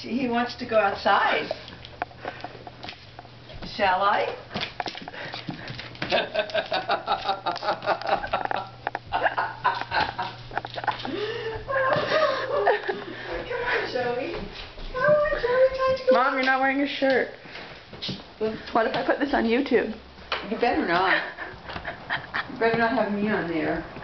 He wants to go outside. Shall I? Come on, Joey. Come on, Joey. Time to go. Mom, you're not wearing a shirt. What if I put this on YouTube? You better not. You better not have me on there.